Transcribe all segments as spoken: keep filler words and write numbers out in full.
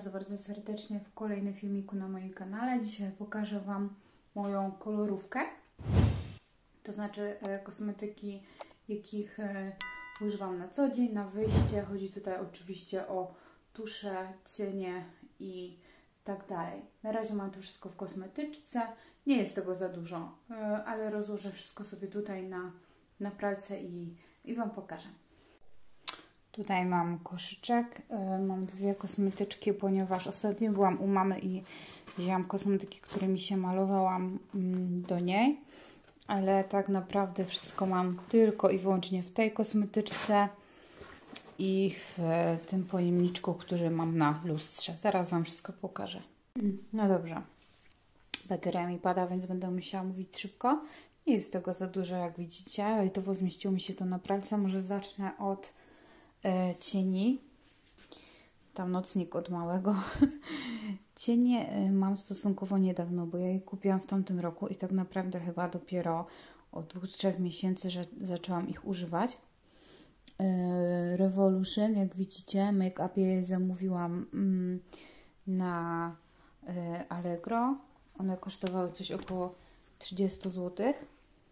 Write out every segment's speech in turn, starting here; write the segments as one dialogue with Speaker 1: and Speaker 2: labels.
Speaker 1: bardzo, bardzo serdecznie w kolejnym filmiku na moim kanale. Dzisiaj pokażę Wam moją kolorówkę, to znaczy e, kosmetyki, jakich e, używam na co dzień, na wyjście. Chodzi tutaj oczywiście o tusze, cienie i tak dalej. Na razie mam to wszystko w kosmetyczce, nie jest tego za dużo, e, ale rozłożę wszystko sobie tutaj na, na pralce i, i Wam pokażę. Tutaj mam koszyczek, yy, mam dwie kosmetyczki, ponieważ ostatnio byłam u mamy i wzięłam kosmetyki, którymi się malowałam yy, do niej, ale tak naprawdę wszystko mam tylko i wyłącznie w tej kosmetyczce i w yy, tym pojemniczku, który mam na lustrze. Zaraz Wam wszystko pokażę. No dobrze, bateria mi pada, więc będę musiała mówić szybko. Nie jest tego za dużo, jak widzicie, ale i to zmieściło mi się to na pralce. Może zacznę od cieni. Tam nocnik od małego. Cienie mam stosunkowo niedawno, bo ja je kupiłam w tamtym roku i tak naprawdę chyba dopiero od dwóch, trzech miesięcy, że zaczęłam ich używać. Revolution, jak widzicie, make-up je zamówiłam na Allegro. One kosztowały coś około trzydzieści złotych.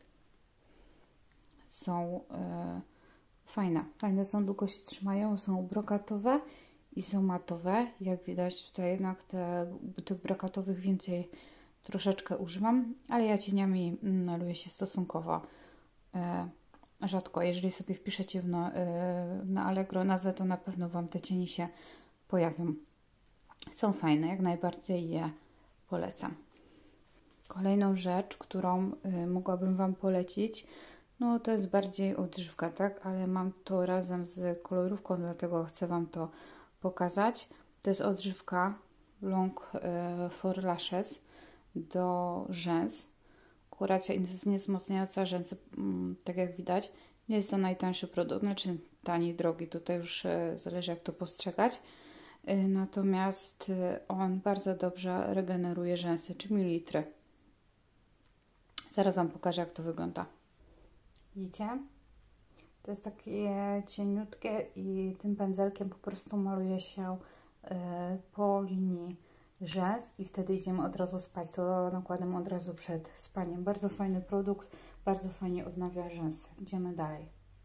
Speaker 1: Są Fajne, fajne są, długo się trzymają, są brokatowe i są matowe. Jak widać tutaj jednak te, tych brokatowych więcej troszeczkę używam, ale ja cieniami maluję się stosunkowo e, rzadko. Jeżeli sobie wpiszecie w no, e, na Allegro nazwę, to na pewno Wam te cienie się pojawią. Są fajne, jak najbardziej je polecam. Kolejną rzecz, którą e, mogłabym Wam polecić, no to jest bardziej odżywka, tak? Ale mam to razem z kolorówką, dlatego chcę Wam to pokazać. To jest odżywka Long for Lashes do rzęs. Kuracja niewzmacniająca rzęsy, tak jak widać. Nie jest to najtańszy produkt, znaczy tani, drogi, tutaj już zależy, jak to postrzegać. Natomiast on bardzo dobrze regeneruje rzęsy, czy mililitry. Zaraz Wam pokażę, jak to wygląda. Widzicie? To jest takie cieniutkie i tym pędzelkiem po prostu maluje się y, po linii rzęs i wtedy idziemy od razu spać. To nakładam od razu przed spaniem. Bardzo fajny produkt, bardzo fajnie odnawia rzęsy. Idziemy dalej.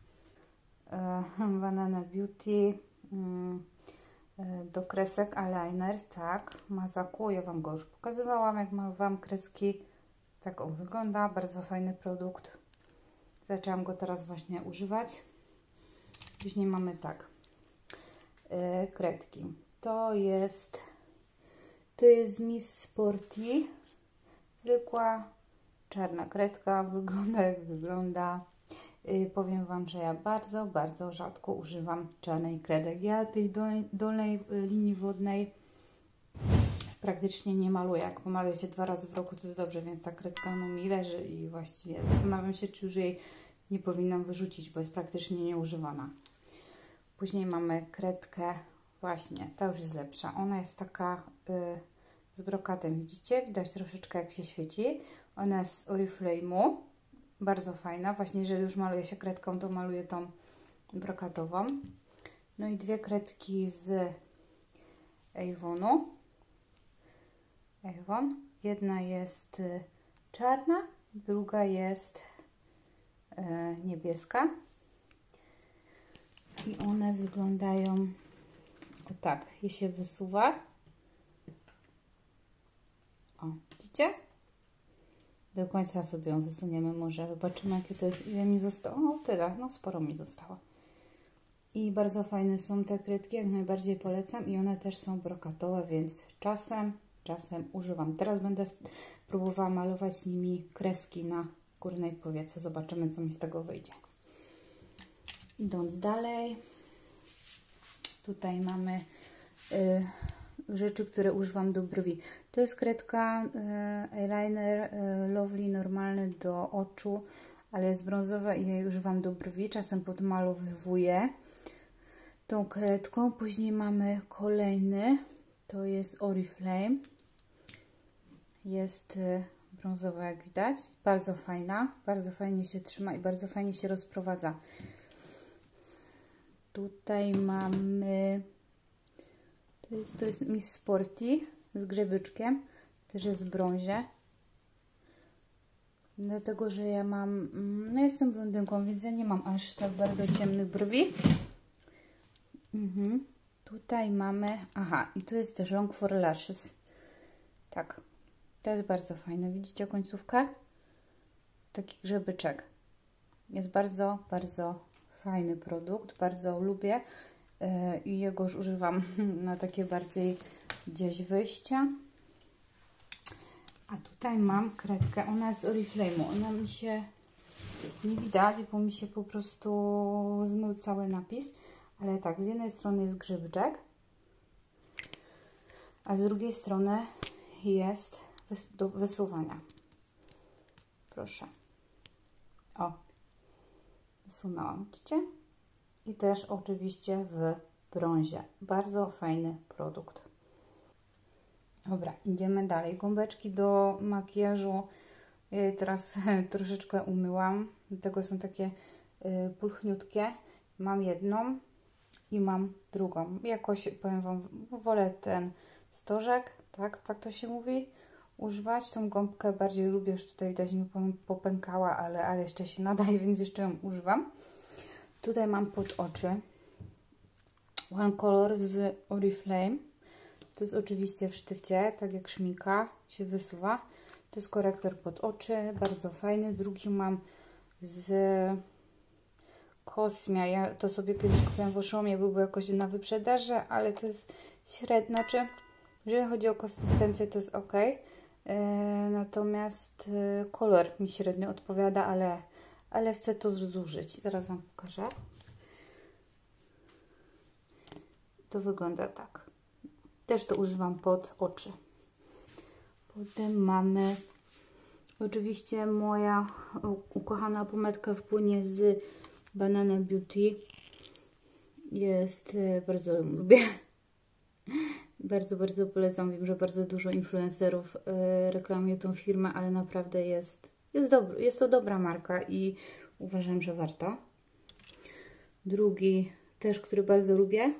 Speaker 1: Y, Banana Beauty y, y, do kresek eyeliner, tak, Mazaku. Ja Wam go już pokazywałam, jak malowałam kreski. Tak on wygląda, bardzo fajny produkt. Zaczęłam go teraz właśnie używać. Później mamy tak, yy, kredki. To jest, to jest Miss Sporty. Zwykła czarna kredka. Wygląda jak wygląda. Yy, powiem Wam, że ja bardzo, bardzo rzadko używam czarnej kredek. Ja tej dolnej, dolnej linii wodnej praktycznie nie maluję. Jak pomaluję się dwa razy w roku, to jest dobrze, więc ta kredka no mi leży i właściwie zastanawiam się, czy już jej nie powinnam wyrzucić, bo jest praktycznie nieużywana. Później mamy kredkę, właśnie, ta już jest lepsza. Ona jest taka y, z brokatem, widzicie? Widać troszeczkę, jak się świeci. Ona jest z Oriflame'u, bardzo fajna. Właśnie jeżeli już maluję się kredką, to maluję tą brokatową. No i dwie kredki z Avonu. Avon. Jedna jest y, czarna, druga jest y, niebieska. I one wyglądają o tak, je się wysuwa. O, widzicie? Do końca sobie ją wysuniemy może. Zobaczymy, jakie to jest, ile mi zostało. No tyle, no sporo mi zostało. I bardzo fajne są te kredki, jak najbardziej polecam. I one też są brokatowe, więc czasem Czasem używam. Teraz będę próbowała malować nimi kreski na górnej powiece. Zobaczymy, co mi z tego wyjdzie. Idąc dalej, tutaj mamy y, rzeczy, które używam do brwi. To jest kredka y, eyeliner y, Lovely, normalny do oczu, ale jest brązowa i jej używam do brwi. Czasem podmalowuję tą kredką. Później mamy kolejny. To jest Oriflame. Jest brązowa, jak widać. Bardzo fajna. Bardzo fajnie się trzyma i bardzo fajnie się rozprowadza. Tutaj mamy To jest, to jest Miss Sporty z grzebyczkiem. Też jest w brązie. Dlatego, że ja mam... No jestem blondynką, więc ja nie mam aż tak bardzo ciemnych brwi. Mhm. Tutaj mamy... Aha, i tu jest też Long for Lashes. Tak. To jest bardzo fajne. Widzicie końcówkę? Taki grzebyczek. Jest bardzo, bardzo fajny produkt. Bardzo lubię. Yy, I jego już używam na takie bardziej gdzieś wyjścia. A tutaj mam kredkę. Ona jest z Oriflame'u. Ona mi się nie widać, bo mi się po prostu zmył cały napis. Ale tak, z jednej strony jest grzybczek, a z drugiej strony jest wys do wysuwania. Proszę. O, wysunęłam. Widzicie? I też oczywiście w brązie. Bardzo fajny produkt. Dobra, idziemy dalej. Gąbeczki do makijażu ja je teraz troszeczkę umyłam. Dlatego są takie y, pulchniutkie. Mam jedną i mam drugą. Jakoś, powiem Wam, wolę ten stożek, tak, tak to się mówi, używać. Tą gąbkę bardziej lubię, już tutaj widać mi popękała, ale, ale jeszcze się nadaje, więc jeszcze ją używam. Tutaj mam pod oczy One Color z Oriflame. To jest oczywiście w sztywcie, tak jak szminka się wysuwa. To jest korektor pod oczy, bardzo fajny. Drugi mam z Cosmia. Ja to sobie kiedyś kupiłam w Oszomie, byłby jakoś na wyprzedaży, ale to jest średnio. Znaczy, jeżeli chodzi o konsystencję, to jest ok. Yy, natomiast yy, kolor mi średnio odpowiada, ale, ale chcę to zużyć. Zaraz Wam pokażę. To wygląda tak. Też to używam pod oczy. Potem mamy oczywiście moja ukochana pomadzka w płynie z Banana Beauty. Jest, bardzo ją lubię. Bardzo, bardzo polecam. Wiem, że bardzo dużo influencerów reklamuje tą firmę, ale naprawdę jest, jest, dobry, jest to dobra marka i uważam, że warto. Drugi też, który bardzo lubię.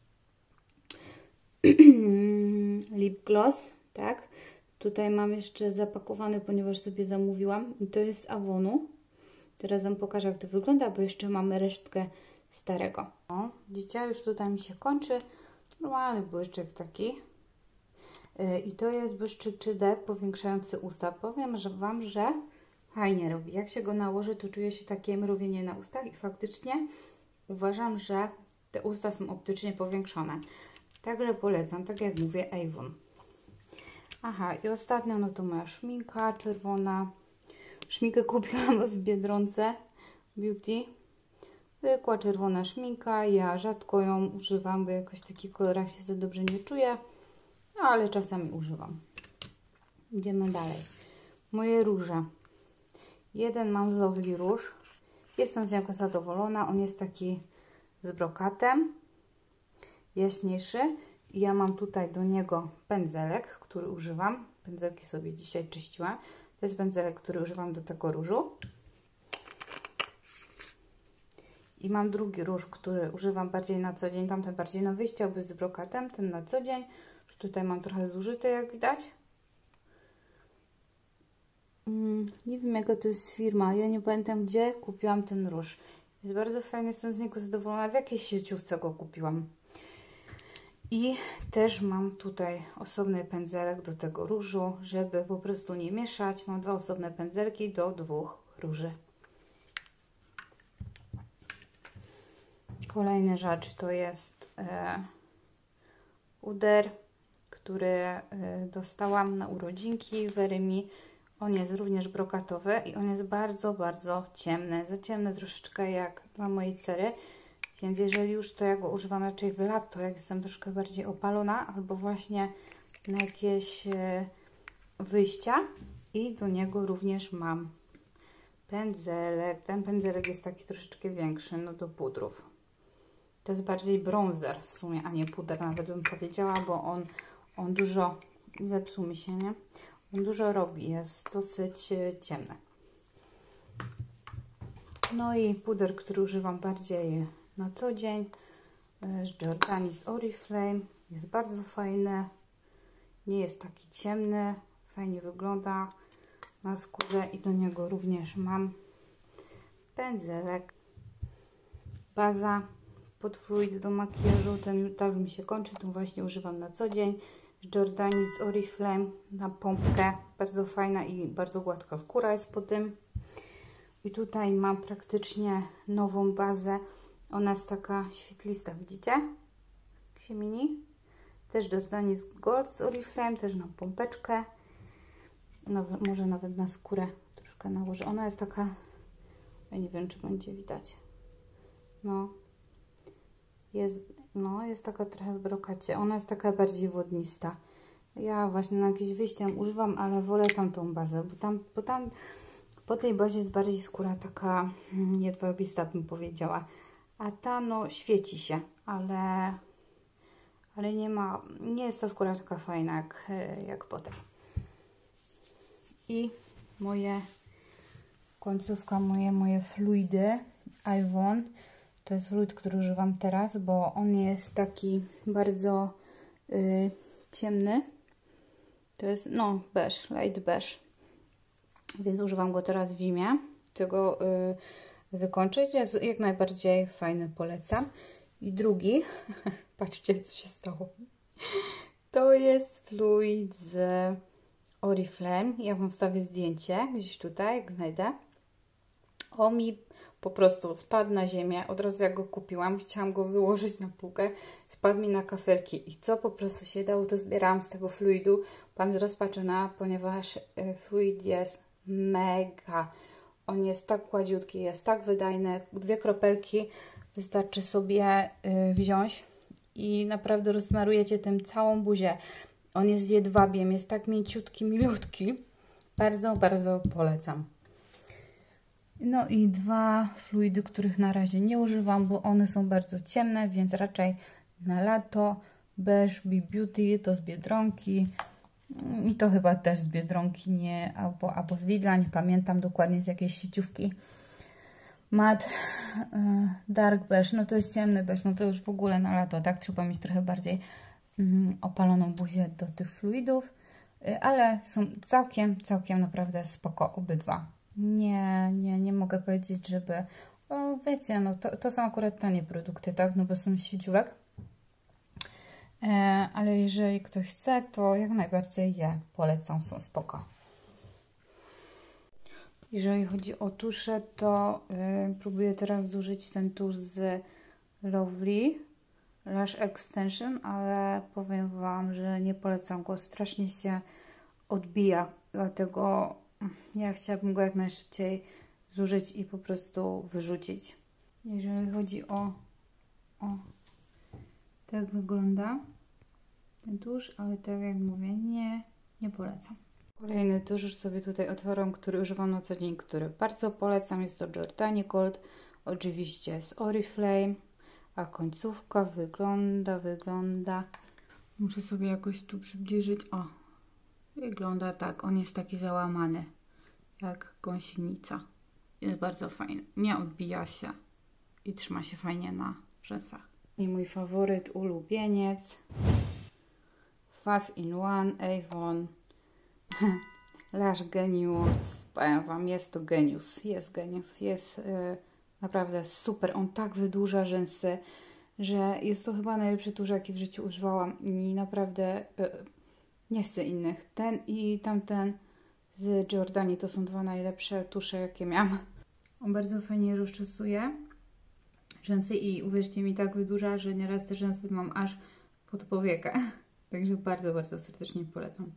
Speaker 1: Lip gloss, tak? Tutaj mam jeszcze zapakowany, ponieważ sobie zamówiłam. I to jest z Avonu. Teraz Wam pokażę, jak to wygląda, bo jeszcze mamy resztkę starego. O, widzicie, już tutaj mi się kończy. Normalny błyszczyk taki. Yy, I to jest błyszczyk trzy D powiększający usta. Powiem że Wam, że fajnie robi. Jak się go nałoży, to czuje się takie mrowienie na ustach i faktycznie uważam, że te usta są optycznie powiększone. Także polecam, tak jak mówię, Avon. Aha, i ostatnio, no to moja szminka czerwona. Szminkę kupiłam w Biedronce Beauty. Zwykła czerwona szminka. Ja rzadko ją używam, bo jakoś w takich kolorach się za dobrze nie czuję. No, ale czasami używam. Idziemy dalej. Moje róże. Jeden mam z Lovely Róż. Jestem z niego zadowolona. On jest taki z brokatem. Jaśniejszy. I ja mam tutaj do niego pędzelek, który używam. Pędzelki sobie dzisiaj czyściłam. To jest pędzelek, który używam do tego różu. I mam drugi róż, który używam bardziej na co dzień. Tamten bardziej na wyjście, aby z brokatem. Ten na co dzień. Tutaj mam trochę zużyty, jak widać. Mm, nie wiem, jaka to jest firma. Ja nie pamiętam, gdzie kupiłam ten róż. Jest bardzo fajny, jestem z niego zadowolona. W jakiejś sieciówce go kupiłam. I też mam tutaj osobny pędzelek do tego różu, żeby po prostu nie mieszać. Mam dwa osobne pędzelki do dwóch róży. Kolejna rzecz to jest e, puder, który e, dostałam na urodzinki w Erymi. On jest również brokatowy i on jest bardzo, bardzo ciemny. Za ciemny troszeczkę jak dla mojej cery. Więc jeżeli już, to ja go używam raczej w lato, jak jestem troszkę bardziej opalona, albo właśnie na jakieś wyjścia. I do niego również mam pędzelek. Ten pędzelek jest taki troszeczkę większy, no do pudrów. To jest bardziej bronzer w sumie, a nie puder, nawet bym powiedziała, bo on, on dużo, zepsuł mi się, nie? On dużo robi, jest dosyć ciemny. No i puder, który używam bardziej na co dzień, z Giordani z Oriflame. jest bardzo fajny. Nie jest taki ciemny. Fajnie wygląda na skórze i do niego również mam pędzelek. Baza pod fluid do makijażu. Ten tak mi się kończy. Tą właśnie używam na co dzień. Z Jordani z Oriflame na pompkę. Bardzo fajna i bardzo gładka skóra jest po tym. I tutaj mam praktycznie nową bazę. Ona jest taka świetlista, widzicie? Jak się mini. Też Jordani z Gold z Oriflame, też na pompeczkę. Nawet, może nawet na skórę troszkę nałożę. Ona jest taka, ja nie wiem, czy będzie widać. No, jest, no, jest taka trochę w brokacie. Ona jest taka bardziej wodnista. Ja właśnie na jakieś wyjście używam, ale wolę tamtą bazę, bo tam, bo tam po tej bazie jest bardziej skóra taka jedwabista, bym powiedziała. A ta no świeci się, ale, ale nie ma, nie jest ta skóra taka fajna jak, jak po tej. I moje końcówka, moje, moje fluidy Ivon. To jest fluid, który używam teraz, bo on jest taki bardzo y, ciemny. To jest, no, beige, light beige. Więc używam go teraz w zimie. Chcę go y, wykończyć. Jest jak najbardziej fajny, polecam. I drugi, patrzcie co się stało. To jest fluid z Oriflame. Ja wam wstawię zdjęcie gdzieś tutaj, jak znajdę. On mi po prostu spadł na ziemię. Od razu jak go kupiłam, chciałam go wyłożyć na półkę. Spadł mi na kafelki. I co po prostu się dało, to zbierałam z tego fluidu. Byłam zrozpaczona, ponieważ fluid jest mega. On jest tak gładziutki, jest tak wydajny. Dwie kropelki wystarczy sobie wziąć i naprawdę rozsmarujecie tym całą buzię. On jest z jedwabiem, jest tak mięciutki, milutki. Bardzo, bardzo polecam. No i dwa fluidy, których na razie nie używam, bo one są bardzo ciemne, więc raczej na lato. Beige Be Beauty to z Biedronki. I to chyba też z Biedronki, nie, albo, albo z Lidla, nie pamiętam dokładnie z jakiejś sieciówki. Matte Dark Beige, no to jest ciemny beige, no to już w ogóle na lato, tak? Trzeba mieć trochę bardziej mm, opaloną buzię do tych fluidów, ale są całkiem, całkiem naprawdę spoko obydwa. Nie, nie, nie mogę powiedzieć, żeby, o wiecie, no to, to są akurat tanie produkty, tak? No bo są z sieciówek. E, ale jeżeli ktoś chce, to jak najbardziej je polecam, są spoko. Jeżeli chodzi o tusze, to y, próbuję teraz zużyć ten tusz z Lovely Lash Extension, ale powiem wam, że nie polecam go, strasznie się odbija, dlatego ja chciałabym go jak najszybciej zużyć i po prostu wyrzucić. Jeżeli chodzi o, o tak wygląda ten tusz, ale tak jak mówię, nie, nie polecam. Kolejny tusz już sobie tutaj otworzę, który używam na co dzień, który bardzo polecam. Jest to Jordani Gold, oczywiście z Oriflame, a końcówka wygląda, wygląda. Muszę sobie jakoś tu przybliżyć. O, wygląda tak. On jest taki załamany, jak gąsienica. Jest bardzo fajny. Nie odbija się i trzyma się fajnie na rzęsach. I mój faworyt, ulubieniec. five in one Avon Lash Genius. Powiem wam, jest to genius. Jest genius. Jest yy, naprawdę super. On tak wydłuża rzęsy, że jest to chyba najlepszy tusz, jaki w życiu używałam. I naprawdę yy, nie chcę innych. Ten i tamten z Jordani to są dwa najlepsze tusze, jakie miałam. On bardzo fajnie rozczesuje rzęsy i uwierzcie mi, tak wydłuża, że nieraz te rzęsy mam aż pod powiekę. Także bardzo, bardzo serdecznie polecam.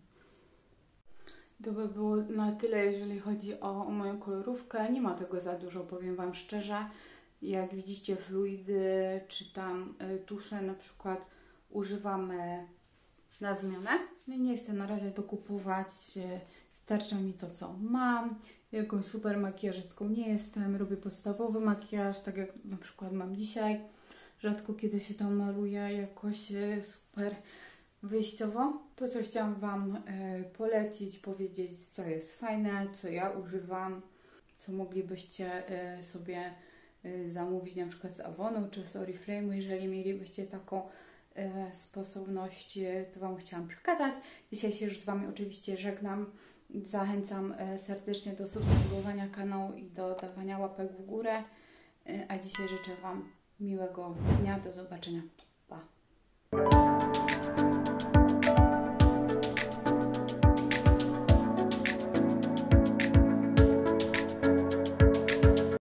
Speaker 1: To by było na tyle, jeżeli chodzi o, o moją kolorówkę. Nie ma tego za dużo, powiem wam szczerze. Jak widzicie, fluidy czy tam y, tusze na przykład używamy na zmianę. No i nie chcę na razie to kupować. Y, starcza mi to, co mam. Jakąś super makijażystką nie jestem. Robię podstawowy makijaż, tak jak na przykład mam dzisiaj. Rzadko kiedy się tam maluje jakoś y, super wyjściowo. To, co chciałam wam y, polecić, powiedzieć, co jest fajne, co ja używam, co moglibyście y, sobie y, zamówić na przykład z Avonu czy z Oriflame'u, jeżeli mielibyście taką sposobności, to Wam chciałam przekazać. Dzisiaj się już z Wami oczywiście żegnam. Zachęcam serdecznie do subskrybowania kanału i do dawania łapek w górę. A dzisiaj życzę Wam miłego dnia. Do zobaczenia. Pa!